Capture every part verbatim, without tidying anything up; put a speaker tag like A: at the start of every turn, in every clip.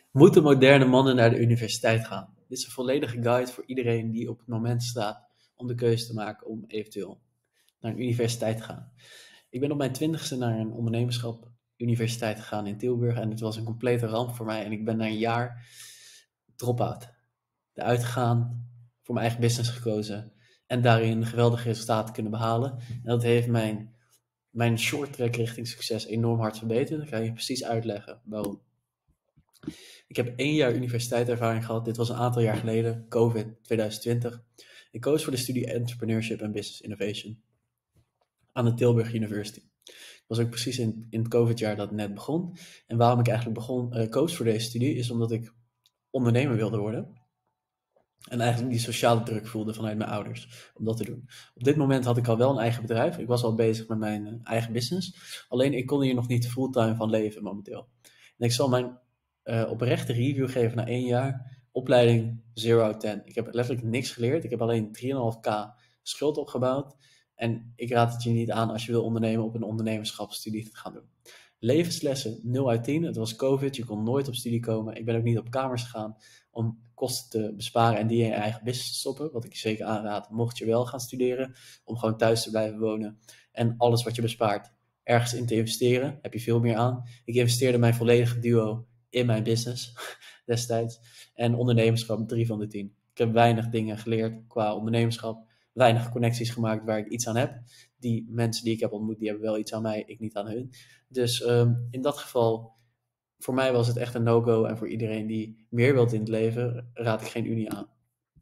A: Moeten moderne mannen naar de universiteit gaan? Dit is een volledige guide voor iedereen die op het moment staat om de keuze te maken om eventueel naar een universiteit te gaan. Ik ben op mijn twintigste naar een ondernemerschap universiteit gegaan in Tilburg en het was een complete ramp voor mij en ik ben na een jaar drop-out eruit gegaan, voor mijn eigen business gekozen en daarin geweldige resultaten kunnen behalen. En dat heeft mijn, mijn short track richting succes enorm hard verbeterd. Ik ga je precies uitleggen waarom. Ik heb één jaar universiteitservaring gehad. Dit was een aantal jaar geleden, COVID twintig twintig. Ik koos voor de studie Entrepreneurship and Business Innovation aan de Tilburg University. Het was ook precies in, in het COVID-jaar dat het net begon. En waarom ik eigenlijk begon, uh, koos voor deze studie is omdat ik ondernemer wilde worden. En eigenlijk die sociale druk voelde vanuit mijn ouders om dat te doen. Op dit moment had ik al wel een eigen bedrijf. Ik was al bezig met mijn uh, eigen business. Alleen ik kon hier nog niet fulltime van leven momenteel. En ik zal mijn uh, oprechte review geven na één jaar. Opleiding zero out ten. Ik heb letterlijk niks geleerd. Ik heb alleen drie komma vijf k schuld opgebouwd. En ik raad het je niet aan als je wil ondernemen op een ondernemerschapsstudie te gaan doen. Levenslessen nul uit tien. Het was COVID, je kon nooit op studie komen. Ik ben ook niet op kamers gegaan om kosten te besparen en die in je eigen business te stoppen. Wat ik je zeker aanraad, mocht je wel gaan studeren, om gewoon thuis te blijven wonen. En alles wat je bespaart ergens in te investeren, heb je veel meer aan. Ik investeerde mijn volledige duo in mijn business destijds. En ondernemerschap drie van de tien. Ik heb weinig dingen geleerd qua ondernemerschap. Weinig connecties gemaakt waar ik iets aan heb. Die mensen die ik heb ontmoet, die hebben wel iets aan mij, ik niet aan hun. Dus um, in dat geval, voor mij was het echt een no-go. En voor iedereen die meer wilt in het leven, raad ik geen unie aan.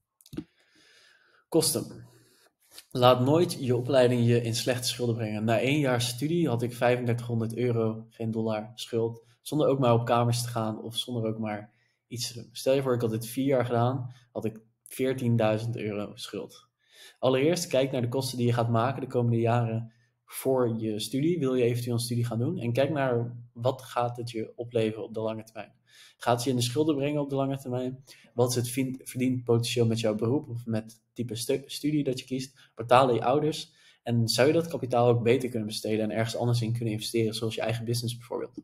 A: Kosten. Laat nooit je opleiding je in slechte schulden brengen. Na één jaar studie had ik vijfendertighonderd euro, geen dollar, schuld. Zonder ook maar op kamers te gaan of zonder ook maar iets te doen. Stel je voor, ik had dit vier jaar gedaan, had ik veertienduizend euro schuld. Allereerst, kijk naar de kosten die je gaat maken de komende jaren voor je studie. Wil je eventueel een studie gaan doen? En kijk naar wat gaat het je opleveren op de lange termijn. Gaat het je in de schulden brengen op de lange termijn? Wat is het verdienpotentieel met jouw beroep of met het type stu- studie dat je kiest? Betalen je ouders? En zou je dat kapitaal ook beter kunnen besteden en ergens anders in kunnen investeren, zoals je eigen business bijvoorbeeld?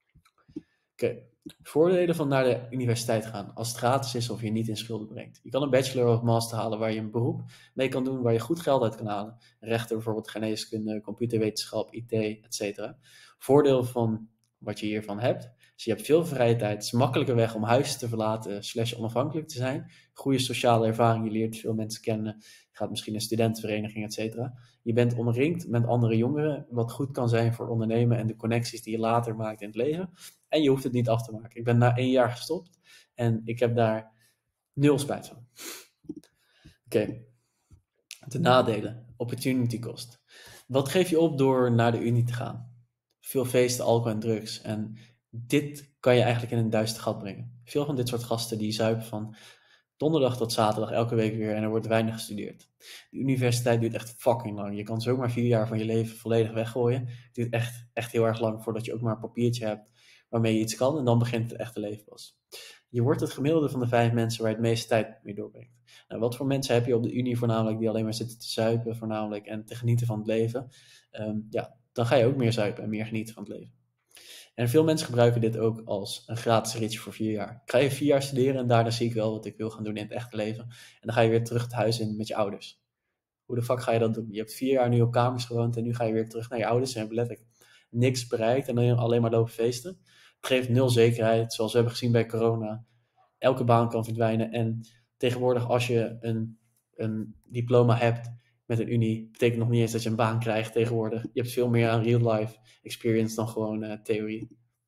A: Oké, okay. Voordelen van naar de universiteit gaan, als het gratis is of je niet in schulden brengt. Je kan een bachelor of master halen waar je een beroep mee kan doen, waar je goed geld uit kan halen. Rechten, bijvoorbeeld geneeskunde, computerwetenschap, I T, et cetera. Voordeel van wat je hiervan hebt, is je hebt veel vrije tijd. Het is een makkelijke weg om huis te verlaten, slash onafhankelijk te zijn. Goede sociale ervaring, je leert veel mensen kennen. Je gaat misschien een studentenvereniging, et cetera. Je bent omringd met andere jongeren, wat goed kan zijn voor ondernemen en de connecties die je later maakt in het leven. En je hoeft het niet af te maken. Ik ben na één jaar gestopt en ik heb daar nul spijt van. Oké, okay. De nadelen. Opportunity cost. Wat geef je op door naar de Unie te gaan? Veel feesten, alcohol en drugs. En dit kan je eigenlijk in een duister gat brengen. Veel van dit soort gasten die zuipen van donderdag tot zaterdag elke week weer en er wordt weinig gestudeerd. De universiteit duurt echt fucking lang. Je kan zomaar vier jaar van je leven volledig weggooien. Het duurt echt, echt heel erg lang voordat je ook maar een papiertje hebt waarmee je iets kan en dan begint het echte leven pas. Je wordt het gemiddelde van de vijf mensen waar je het meeste tijd mee doorbrengt. Nou, wat voor mensen heb je op de Unie voornamelijk die alleen maar zitten te zuipen voornamelijk en te genieten van het leven? Um, ja, dan ga je ook meer zuipen en meer genieten van het leven. En veel mensen gebruiken dit ook als een gratis ritje voor vier jaar. Ik ga je vier jaar studeren en daarna zie ik wel wat ik wil gaan doen in het echte leven. En dan ga je weer terug het huis in met je ouders. Hoe de fuck ga je dat doen? Je hebt vier jaar nu op kamers gewoond en nu ga je weer terug naar je ouders en hebben letterlijk niks bereikt en dan alleen maar lopen feesten. Het geeft nul zekerheid, zoals we hebben gezien bij corona. Elke baan kan verdwijnen en tegenwoordig als je een, een diploma hebt met een unie, betekent nog niet eens dat je een baan krijgt tegenwoordig. Je hebt veel meer aan real-life experience dan gewoon uh, theorie.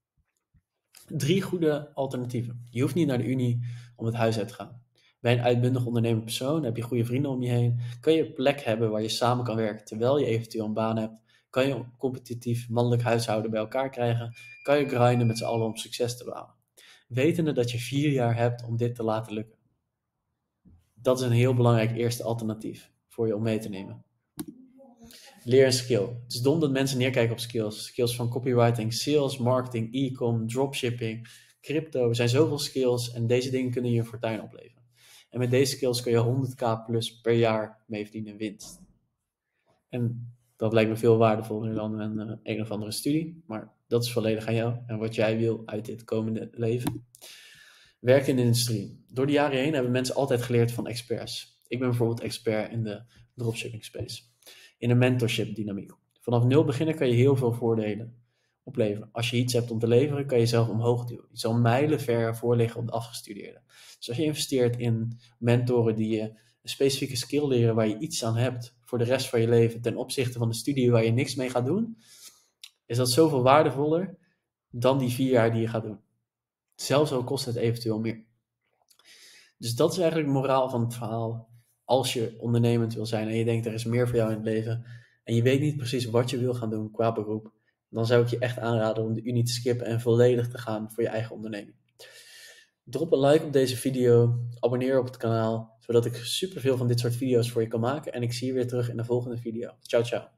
A: Drie goede alternatieven. Je hoeft niet naar de unie om het huis uit te gaan. Bij een uitbundig ondernemend persoon heb je goede vrienden om je heen. Kan je een plek hebben waar je samen kan werken terwijl je eventueel een baan hebt. Kan je een competitief mannelijk huishouden bij elkaar krijgen. Kan je grinden met z'n allen om succes te behalen. Wetende dat je vier jaar hebt om dit te laten lukken. Dat is een heel belangrijk eerste alternatief voor je om mee te nemen. Leer een skill. Het is dom dat mensen neerkijken op skills. Skills van copywriting, sales, marketing, e-com, dropshipping, crypto. Er zijn zoveel skills en deze dingen kunnen je een fortuin opleveren. En met deze skills kun je honderd k plus per jaar mee verdienen winst. En dat lijkt me veel waardevoller dan een, uh, een of andere studie. Maar dat is volledig aan jou en wat jij wil uit dit komende leven. Werk in de industrie. Door de jaren heen hebben mensen altijd geleerd van experts. Ik ben bijvoorbeeld expert in de dropshipping space. In een mentorship dynamiek. Vanaf nul beginnen kan je heel veel voordelen opleveren. Als je iets hebt om te leveren, kan je jezelf omhoog duwen. Je zal mijlenver voor liggen op de afgestudeerde. Dus als je investeert in mentoren die je een specifieke skill leren waar je iets aan hebt voor de rest van je leven ten opzichte van de studie waar je niks mee gaat doen, is dat zoveel waardevoller dan die vier jaar die je gaat doen. Zelfs al kost het eventueel meer. Dus dat is eigenlijk de moraal van het verhaal. Als je ondernemend wil zijn en je denkt er is meer voor jou in het leven en je weet niet precies wat je wil gaan doen qua beroep, dan zou ik je echt aanraden om de unie te skippen en volledig te gaan voor je eigen onderneming. Drop een like op deze video, abonneer op het kanaal, zodat ik superveel van dit soort video's voor je kan maken en ik zie je weer terug in de volgende video. Ciao, ciao.